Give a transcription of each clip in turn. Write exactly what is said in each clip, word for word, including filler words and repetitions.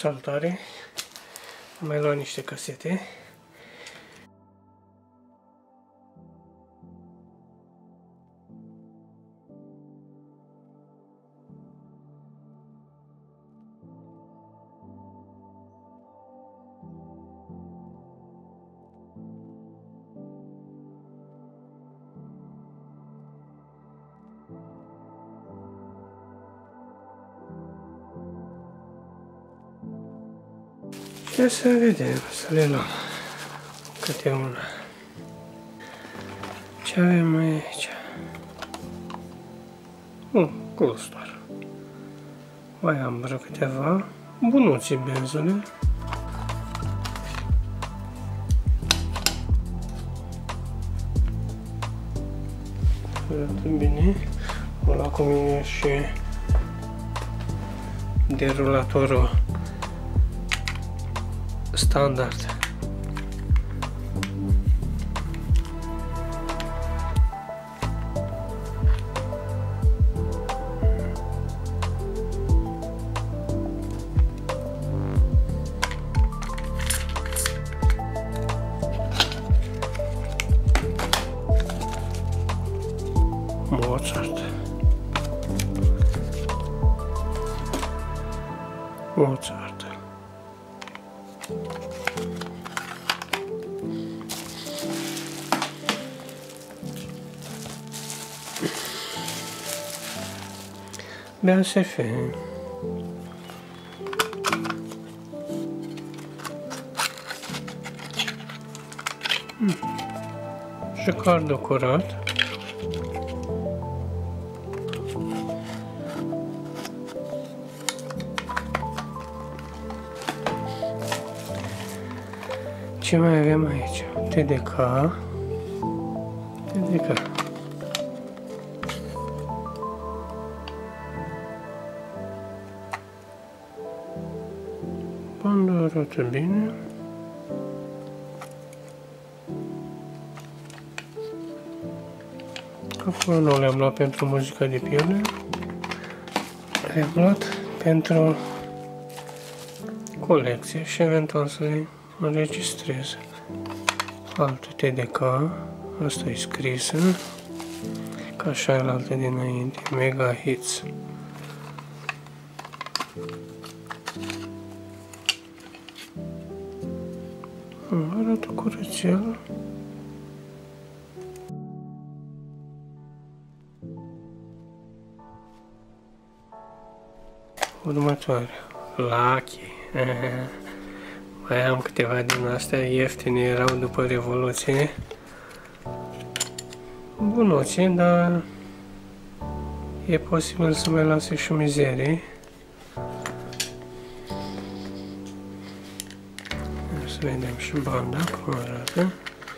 Salutare! Am mai luat niște casete. Și să vedem, să le luăm câte una. Ce avem mai aici? Un clustor. Mai am vreo câteva bunuții benzole. Arată bine. O la cu mine și derulatorul standard. Mozart. Mozart. B A S F. Hmm. Și cardul curat. Ce mai avem aici? T D K. T D K. Bandă arată bine. Acolo nu le-am luat pentru muzica de piele. Le-am luat pentru colecție și eventual să le înregistrez. Altă T D K. Asta e scrisă. Ca și alte dinainte. Mega Hits. Arată curățel. Următoare. Lucky. Mai am câteva din astea ieftine, erau după Revoluție. Bunuțe, dar e posibil să mai lase și mizerii. Să vedem și banda cum arată.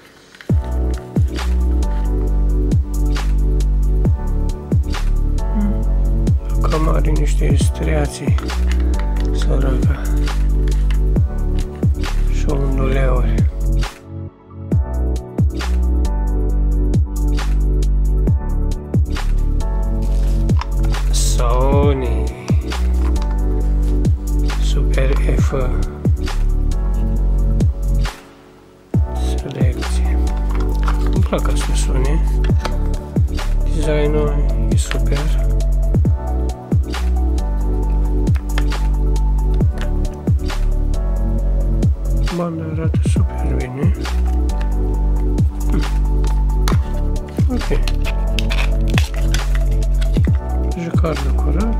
Cam are niște striații, săraca. Și unduleuri. Sony Super F selecție. Îmi plac astea Sony. Designul e super. Banda arată super bine. Ok. Jacardul curat.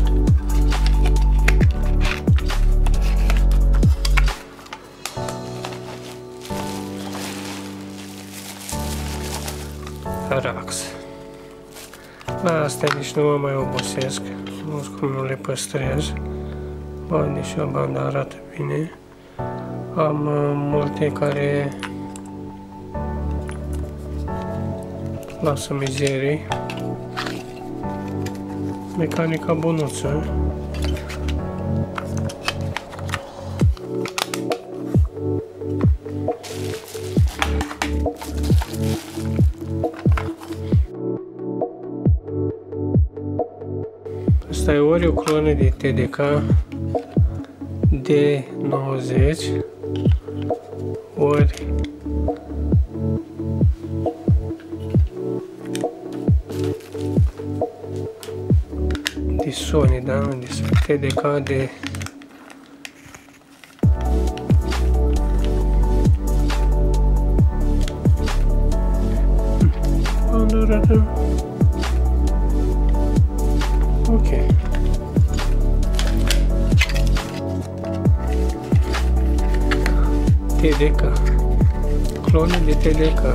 Rax. La astea nici nu mă mai obosesc. Nu știu cum nu le păstrez. Bani și o bandă arată bine. Am uh, multe care lasă mizerii. Mecanica bunuță. Asta e ori o clonă de T D K, D nouăzeci ori de Sony, da? Unde să T D K de ok. T D K. Clone de T D K.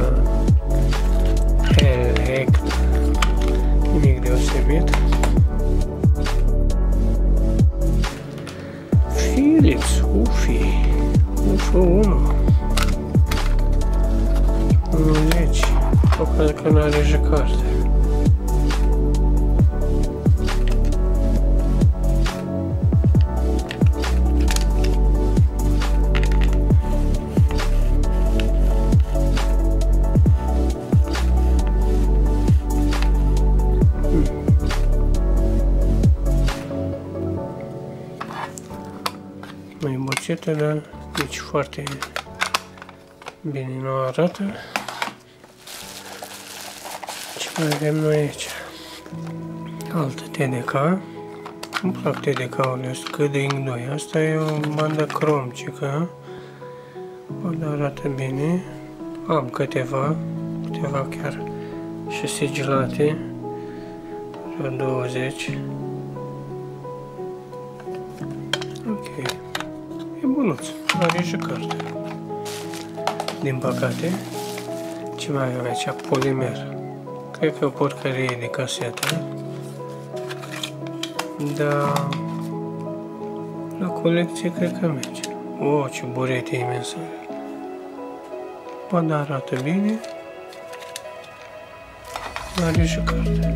Hect. Nimic deosebit. Philips Ufi. Ufi unu. nouăzeci. Probabil că n-are și carte. Mai bocetă, dar nici foarte bine nu arată. Ce mai avem noi aici? Altă T D K. Îmi plac T D K-urile astea, cât de Ink doi. Asta e o bandă cromcică. Banda arată bine. Am câteva, câteva chiar și sigilate. Vreo douăzeci. Ok. E bunuț. Are și carte. Din păcate, ce mai avem aici? Polimer. Cred că e o porcărie de casetă. Dar la colecție cred că merge. O, ce burete imensă. Banda arată bine. Are și carte.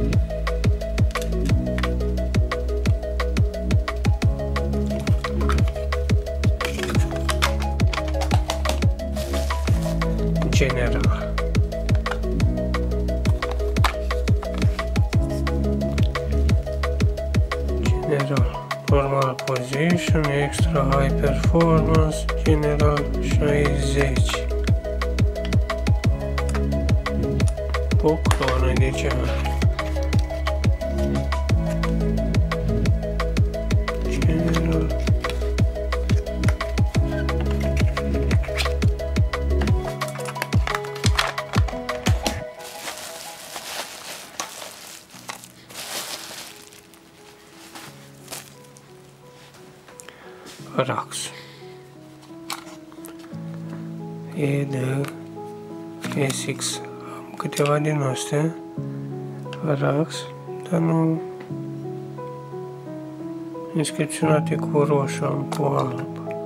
General. General. Normal position, extra high performance, general șaizeci. O clonă de ceva. General. Rax. E de S X. Am câteva din astea. Rax, dar nu inscripționate cu roșu, am cu alb.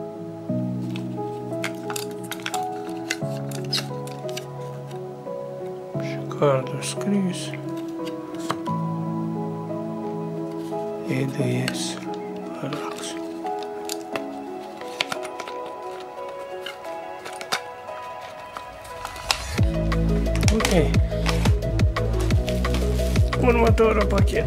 Și cardul scris. E de S. Rax. Ok. Următorul pachet.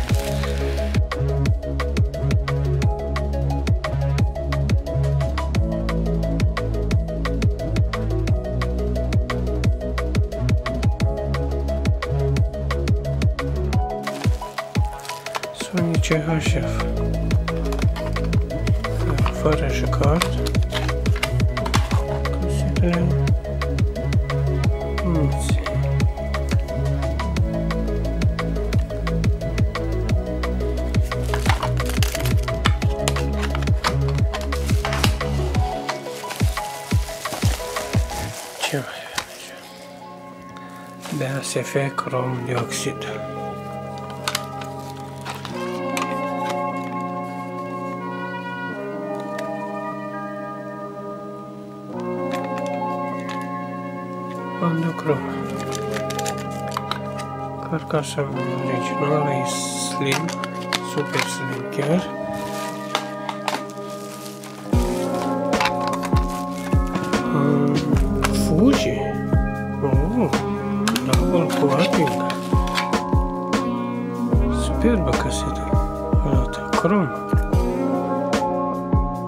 Sony C H F. Fără și card. Casetele. Mulți. Ce mai avem aici? B A S F crom dioxid. Bandă crom. Carcasa originală e slim, super slim chiar. Fuji. Oh, double coating. Superbă casetă. Arată crom.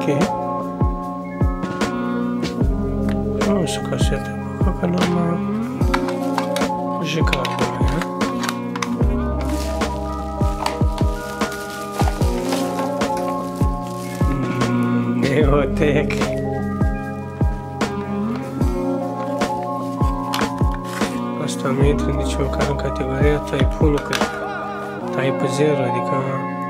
Frumoasă casetă, mă, că n-am jucat de la ea. Neotec. Asta nu intră nici măcar în categoria Type unu, cred. Type zero, adică...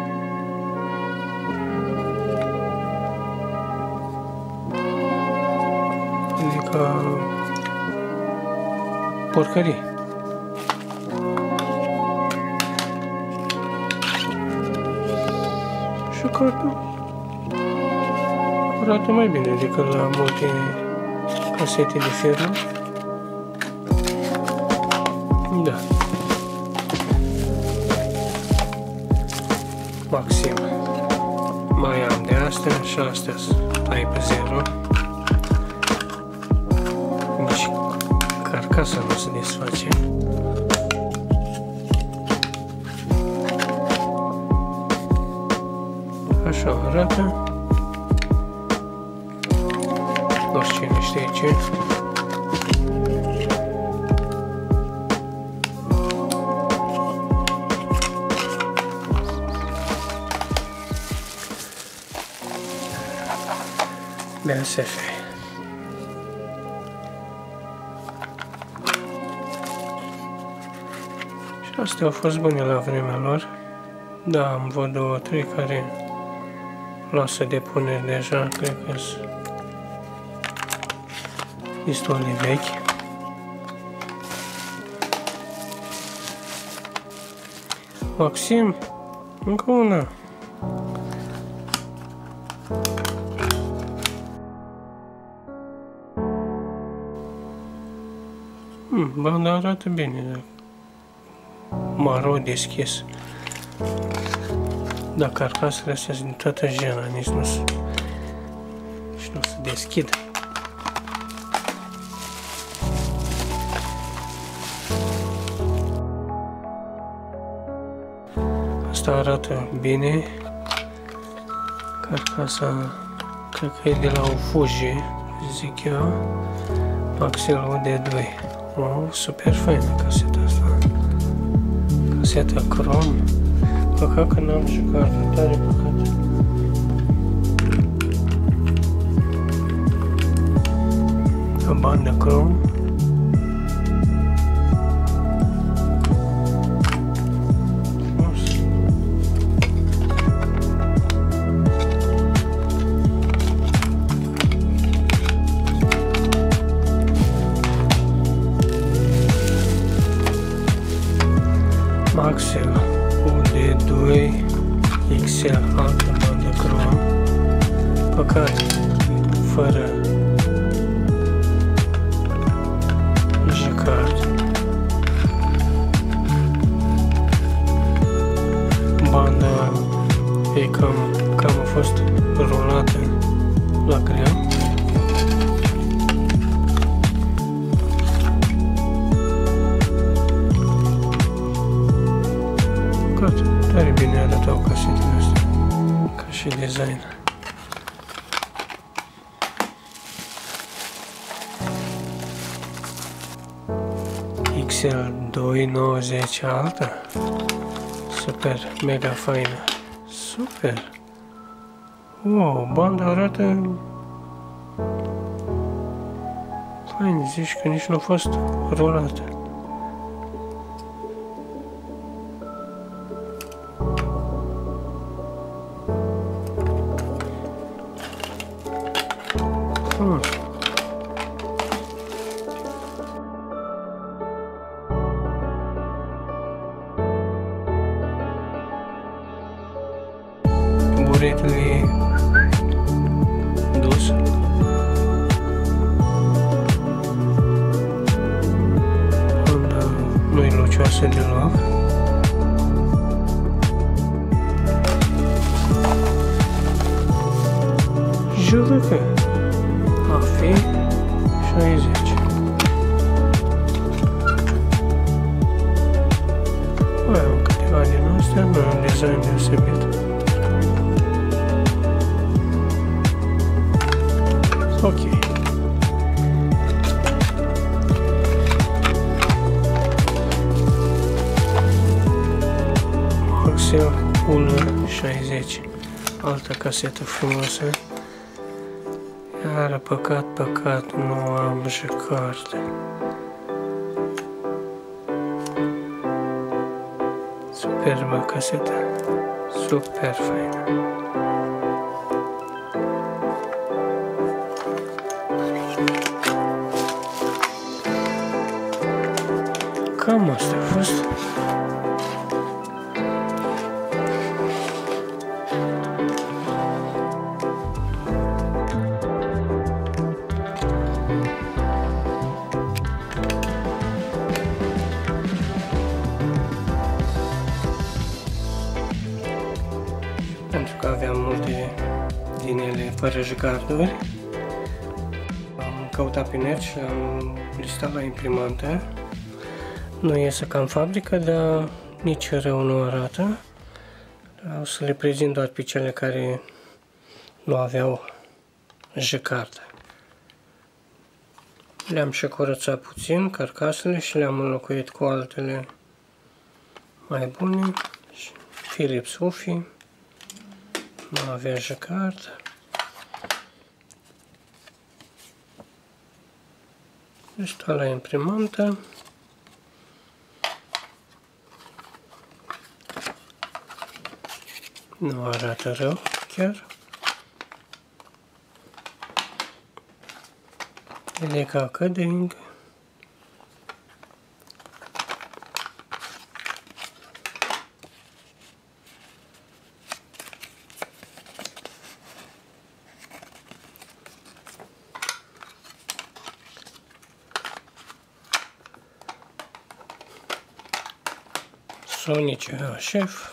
Adică... porcării. Și cartul arată mai bine decât la multe casete de firmă. Da. Maxim. Mai am de astea și astea Type zero. Nici carcasa nu se desface. Așa arată. Nu știu cine știe ce. B S F. Și astea au fost bune la vremea lor. Da, am văzut două, trei care lasă depuneri deja, cred că sunt destul de vechi. Maxim, încă una. Hmm, banda arată bine. Maro deschis. Dar carcasele astea sunt din toată jena, nici nu se... și nu se deschid. Asta arată bine. Carcasa, cred că e de la o Fuji, zic eu. Maxell U D doi. Oh, super faină caseta asta. Caseta crom. Păcat că n-am jucat, tare păcat. O bandă crom. Maxell U D doi X L, altă bandă crom. Păcat, fără G-card. Banda e cam, cam a fost rulată la greu. Tare bine arătau casetele astea, ca și design. X L doi nouăzeci alta. Super, mega faină. Super. Wow, banda arată fain, zici că nici nu a fost rulată. Hmm. Buretele dus. Banda nu-i lucioasă deloc. Judecă. A fi șaizeci. Mai am câteva din astea, nu am design deosebit. Ok. Maxell unu șaizeci. Altă casetă frumoasă. Iar păcat, păcat, nu am jăcarte. Superbă casetă. Super faină. Cam asta a fost. Pentru că aveam multe din ele fără jigarduri, am căutat pe net și am listat la imprimantă. Nu iese ca în fabrică, dar nici rău nu arată. O să le prezint doar pe cele care nu aveau jacardă. Le-am și curățat puțin carcasele și le-am înlocuit cu altele mai bune. Philips Ufi nu avea jacardă. Deci tot la imprimantă. Nu arată rău chiar. E ca căding. Sonic șef.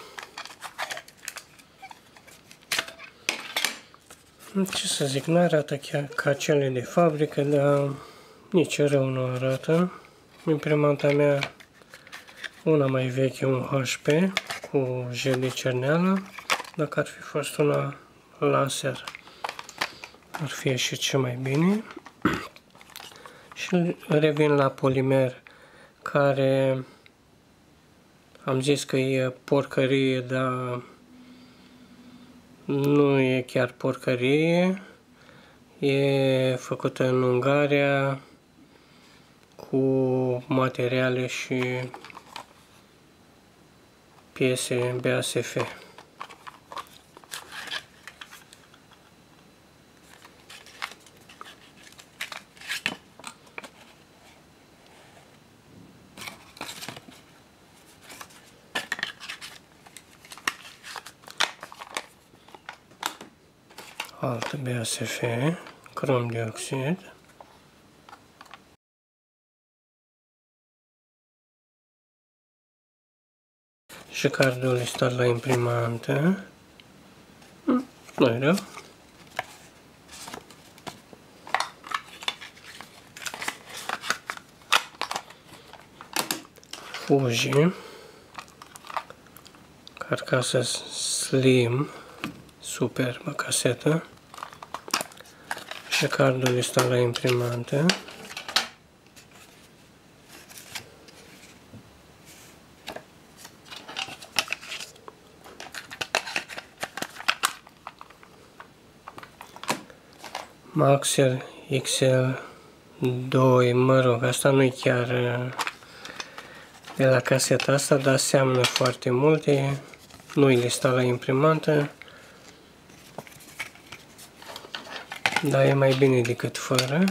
Ce să zic, nu arată chiar ca cele de fabrică, dar nici rău nu arată. Imprimanta mea, una mai veche, un H P cu jet de cerneală. Dacă ar fi fost una laser, ar fi ieșit și mai bine. Și revin la polimer, care am zis că e porcărie, dar nu e chiar porcărie. E făcută în Ungaria cu materiale și piese B A S F. Altă B A S F, crom dioxid. Și cardul listat la imprimantă. Nu-i rău. Fuji. Carcasă slim. Superbă casetă. Și cardul listat la imprimantă. Maxell X L doi, mă rog, asta nu e chiar de la caseta asta, dar seamănă foarte multe. Nu e listat la imprimantă, dar e mai bine decât fără.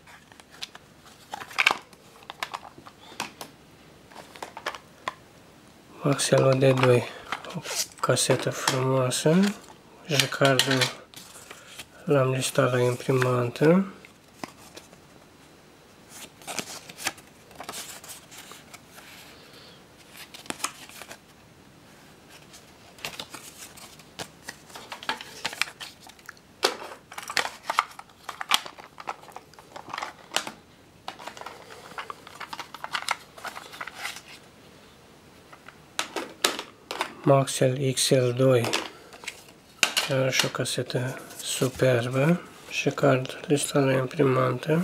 Maxell O D doi, o casetă frumoasă. Jacardul l-am listat la imprimantă. Maxell X L doi, iarăși o casetă superbă, jacquard lista la imprimantă.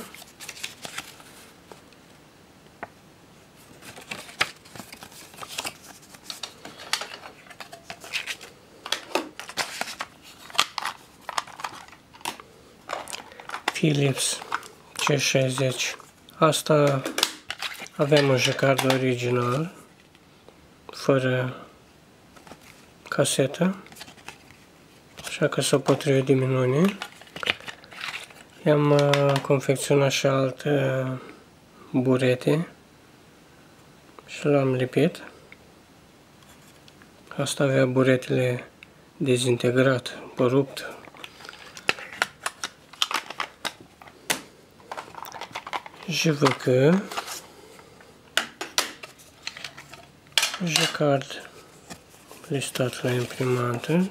Philips C șaizeci. Asta aveam un jacquard original, fără casetă, așa că s-a potrivit de minune. I-am uh, confecționat și alte uh, burete și l-am lipit. Asta avea buretele dezintegrat, rupt. J V C, jacquard listat la imprimantă.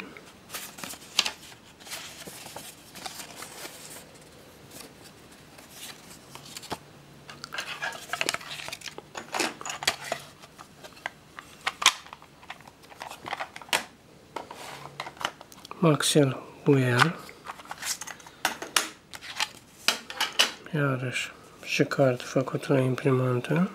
Maxel Buel, iarăși jacquard făcut la imprimantă.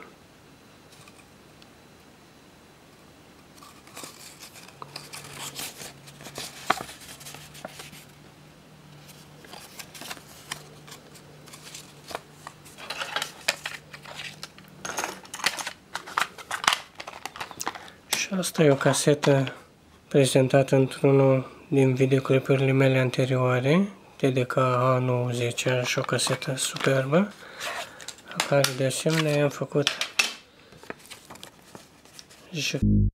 Și asta e o casetă prezentată într-unul din videoclipurile mele anterioare, T D K A nouăzeci, și o casetă superbă, la care de asemenea am făcut